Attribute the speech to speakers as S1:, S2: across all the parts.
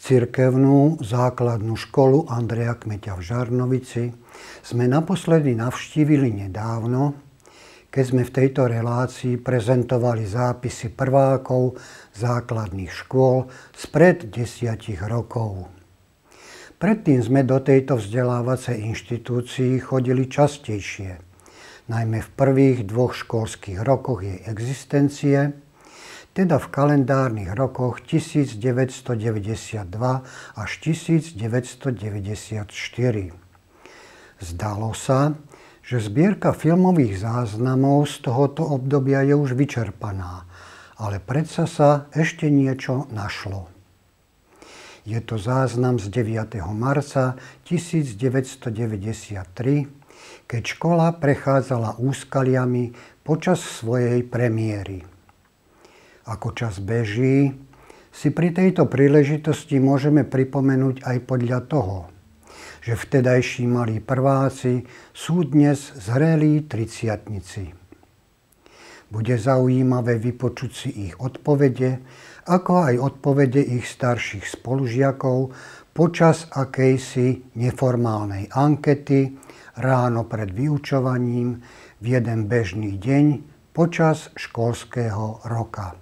S1: Cirkevnú základnú školu Andreja Kmeťa v Žarnovici sme naposledy navštívili nedávno, keď sme v tejto relácii prezentovali zápisy prvákov základných škôl spred 10 rokov. Predtým sme do tejto vzdelávacej inštitúcii chodili častejšie, najmä v prvých 2 školských rokoch jej existencie, teda v kalendárnych rokoch 1992 až 1994. Zdalo sa, že zbierka filmových záznamov z tohoto obdobia je už vyčerpaná, ale predsa sa ešte niečo našlo. Je to záznam z 9. marca 1993, keď škola prechádzala úskaliami počas svojej premiéry. Ako čas beží, si pri tejto príležitosti môžeme pripomenúť aj podľa toho, že vtedajší malí prváci sú dnes zrelí triciatnici. Bude zaujímavé vypočuť si ich odpovede, ako aj odpovede ich starších spolužiakov počas akejsi neformálnej ankety ráno pred vyučovaním v jeden bežný deň počas školského roka.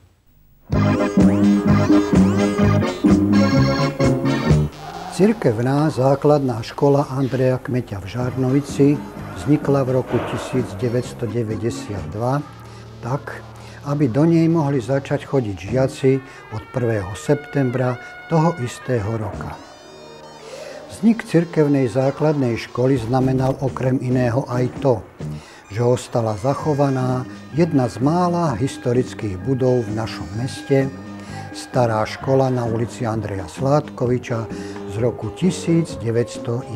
S1: Cirkevná základná škola Andreja Kmeťa v Žarnovici vznikla v roku 1992 tak, aby do nej mohli začať chodiť žiaci od 1. septembra toho istého roka. Vznik cirkevnej základnej školy znamenal okrem iného aj to, že ostala zachovaná jedna z mála historických budov v našom meste, stará škola na ulici Andreja Sládkoviča z roku 1911.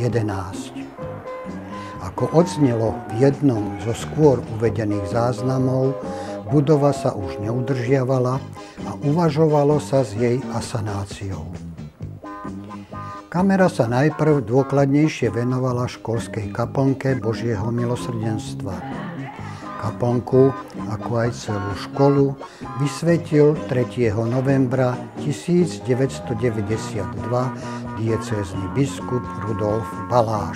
S1: Ako odznelo v jednom zo skôr uvedených záznamov, budova sa už neudržiavala a uvažovalo sa s jej asanáciou. Kamera sa najprv dôkladnejšie venovala školskej kaplnke Božieho milosrdenstva. Kaplnku, ako aj celú školu, vysvetil 3. novembra 1992 diecézny biskup Rudolf Baláš.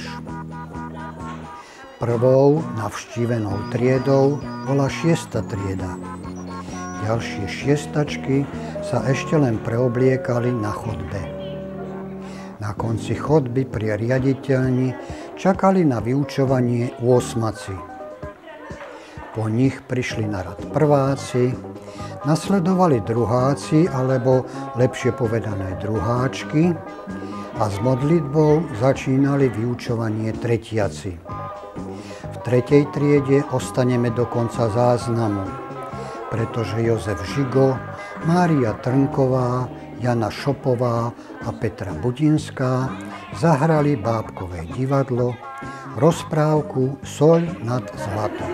S1: Prvou navštívenou triedou bola 6. trieda. Ďalšie šiestačky sa ešte len preobliekali na chodbe. Na konci chodby pri riaditeľni čakali na vyučovanie 8. Po nich prišli na rad prváci, nasledovali druháci, alebo lepšie povedané druháčky, a s modlitbou začínali vyučovanie tretiaci. V 3. triede ostaneme do konca záznamu, pretože Jozef Žigo, Mária Trnková, Jana Šopová a Petra Budinská zahrali bábkové divadlo, rozprávku Soľ nad zlatom.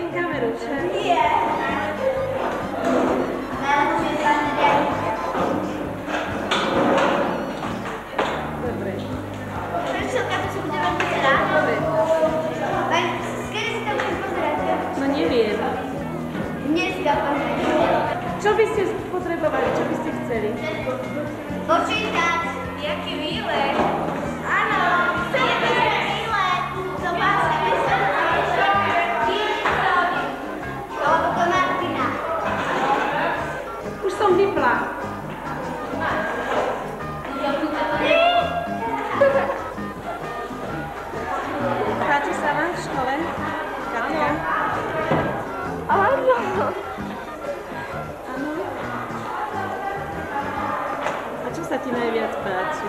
S2: No neviem. Čo by ste potrebovali, čo by ste chceli?
S3: Počítať, jaký výlet. Áno, chceme výlet. Zobáčame sa. Toto Martina.
S2: Už som vypla. Páči sa vám v škole, Katka?
S3: Áno.
S2: Čo sa ti najviac páči?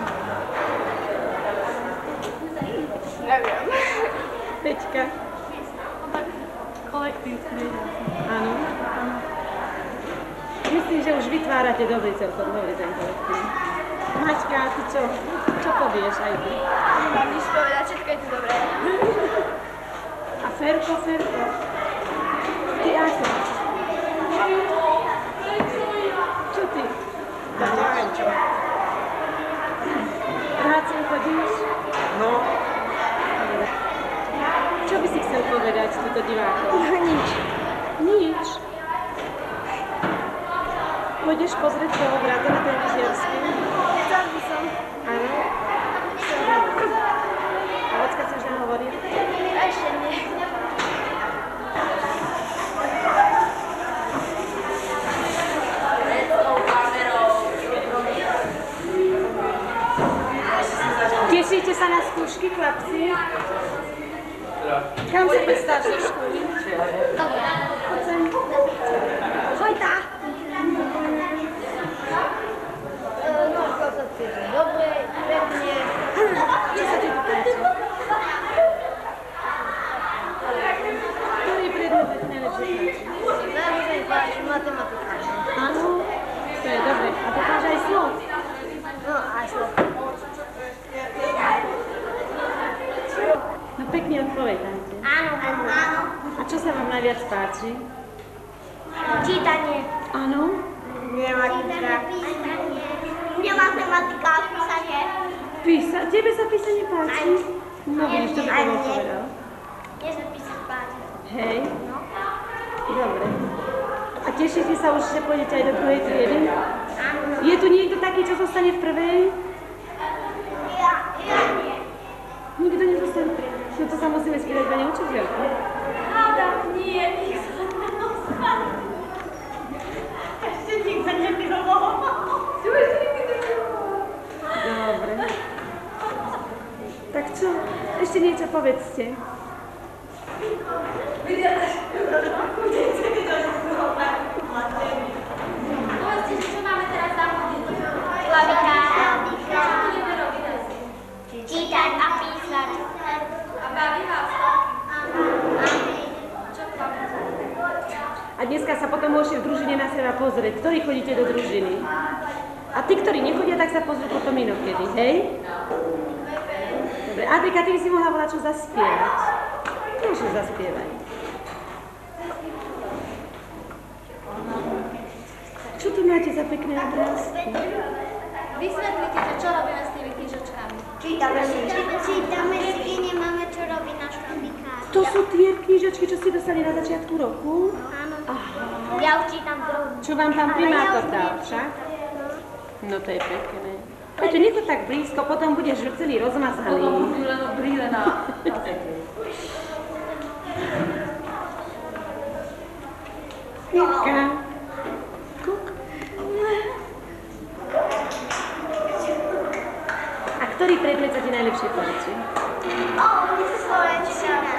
S3: Neviem.
S2: Peťka?
S4: Kolektív trieda.
S2: Áno. Myslím, že už vytvárate celkom dobrý ten kolektív. Maťka, ty čo povieš aj ty?
S3: Nemám nič povedať, všetko je tu dobré.
S2: A Ferko? Ty ako? Čo ty?
S4: Neviem čo.
S2: Práce chodíš?
S4: No.
S2: Čo by si chcel povedať túto divákom?
S3: Nič.
S2: Nič. Pôjdeš pozrieť toho brata na ten Vyžierský?
S3: Chcel by som.
S2: Áno. rúšky, chlapci. Kam sa chystáš do školy? Poď sem. Vojta.
S3: No, ako sa cítim? Dobre, pekne.
S2: Čo sa ti tu páči? Ktorý predmet sa ti najlepšie páči?
S3: Najlepšie mi páči matematika.
S2: Áno, to je dobre. A pokáž aj slov.
S3: No, aj slov.
S2: No pekne odpovedajte.
S3: Áno, áno.
S2: A čo sa vám najviac páči?
S3: Čítanie.
S2: Áno?
S3: Matematika. Mne matematika a písanie.
S2: Tebe sa písanie páči? No vidíš, to by to bol povedal.
S3: Mne sa písať páči.
S2: Hej,
S3: No.
S2: dobre. A tešíte sa už, že pôjdete aj do druhej triedy?
S3: Áno.
S2: Je tu niekto taký, čo zostane v prvej?
S3: Ja nie.
S2: Nikto nezostane v prvej. No to sa musíme spýtať pani učiteľku.
S3: Áno, nie. Ešte nikto nebylo.
S2: Dobre. Tak čo? Ešte niečo povedzte.
S3: Povedzte, čo máme teraz za hodinu? Klavika. Čítať a písať. A baví vás to? Čo baví?
S2: A dneska sa potom môžete v družine na seba pozrieť, ktorí chodíte do družiny. A tí, ktorí nechodia, tak sa pozrú potom inokedy, hej? Dobre, Adrika, ty by si mohla volať čo zaspievať. Môžeš zaspievať. Čo tu máte za pekné obrázky?
S3: Vysvetlite, že čo robíme s tými knižočkami. Čítame si, nemáme čo robiť na štrobikách.
S2: To sú tie knižočky, čo ste dostali na začiatku roku?
S3: Áno.
S2: Aha.
S3: Ja už čítam druhú.
S2: Čo vám pán primátor dal však? No to je pekné. Poďte, nech to tak blízko, potom budeš celý rozmazaný.
S4: Potom budú len brýle na
S2: Mirka. Kuk. A ktorý predmet sa ti najlepšie páči?
S3: Mne sa slovenčina.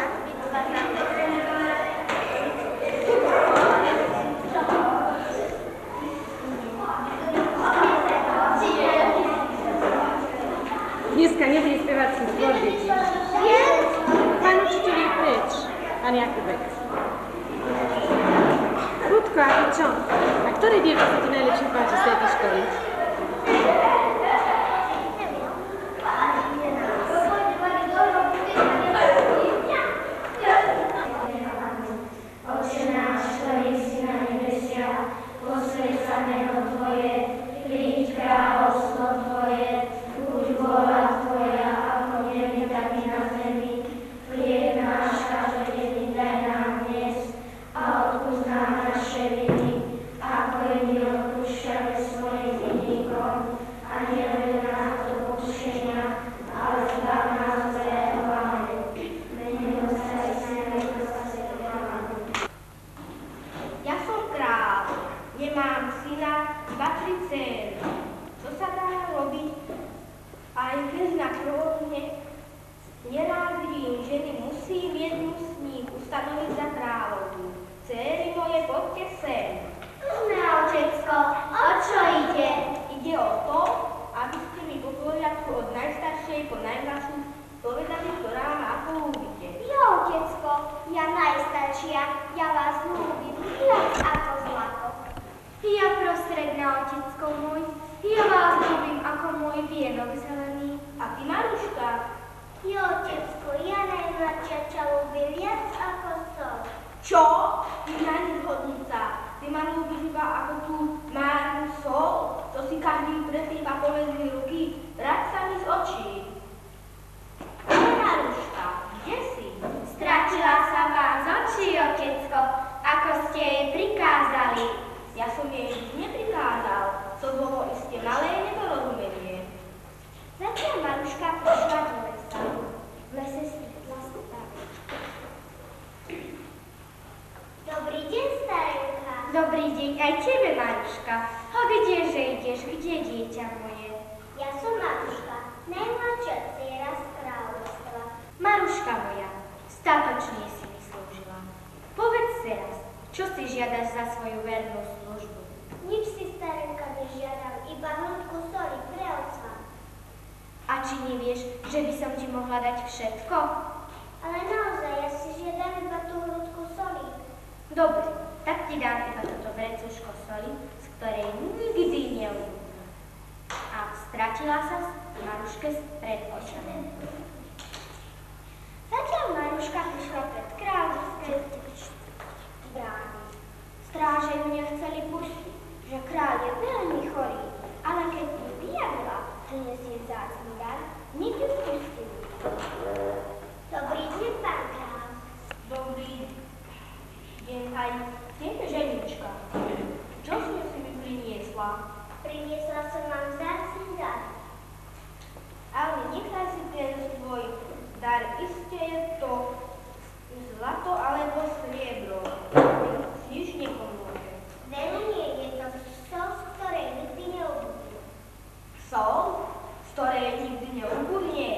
S2: Dneska nebude spevácky zbor, deti. Pán učiteľ je preč. Pán Jakubek. Rudko, a ty čo? A ktoré dievča sa ti najlepšie páči z tejto školy?
S3: Ja som Matuška, najmladšia dcéra z kráľa.
S5: Čo si žiadaš za svoju vernú službu?
S3: Nič si, starenka, nežiadam, iba hrudku soli pre otca.
S5: A či nevieš, že by som ti mohla dať všetko?
S3: Ale naozaj, ja si žiadam iba tú hrudku soli.
S5: Dobre, tak ti dám iba toto vrecuško soli, z ktorej nikdy neubudne. A stratila sa Maruške pred očami.
S3: Zatiaľ Maruška prišla pred kráľovské brány. Stráže ju nechceli pustiť, že kráľ je veľmi chorý, ale keď ju vyjavila, že nesie vzácny dar, hneď ju pustili. Dobrý deň, pán kráľ.
S5: Dobrý deň aj tebe, ženička. Čo si mi priniesla?
S3: Priniesla som vám vzácny dar.
S5: Ale nechaj si ten svoj dar, iste je to zlato alebo striebro. Nič nepomôže.
S3: Veru nie, je to sol, z ktorej nikdy neubudne.
S5: Sol, z ktorej nikdy neubudne?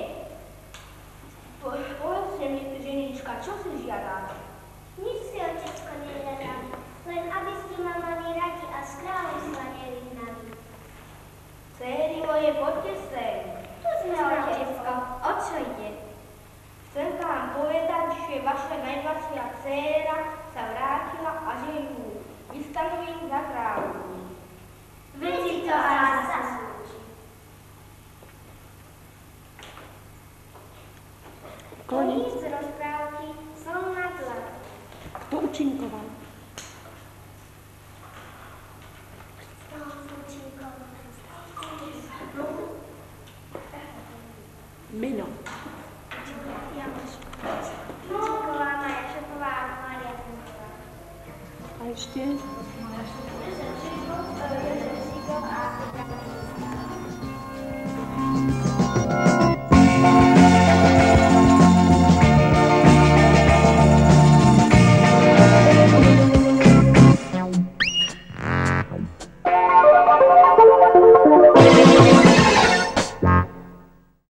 S5: Povedzte mi, ženička, čo si žiadate?
S3: Nič si, otecko, nežiadam, len aby ste ma mali radi a z kráľovstva nevyhnali.
S5: Céry moje, poďte sem.
S3: Tu sme, otecko.
S5: O čo ide? Chcem vám povedať, že vaša najmladšia dcéra sa vrátila a že ju vystavujem za kráľovnu.
S3: Veď si to aj zaslúži. Koniec rozprávky Sol nad zlato.
S2: Kto účinkoval? Meno.
S3: Účinková Maja Šepová a Mária Kuncová.
S2: A ešte?
S3: Jozef Žigov a Petra Kuncová.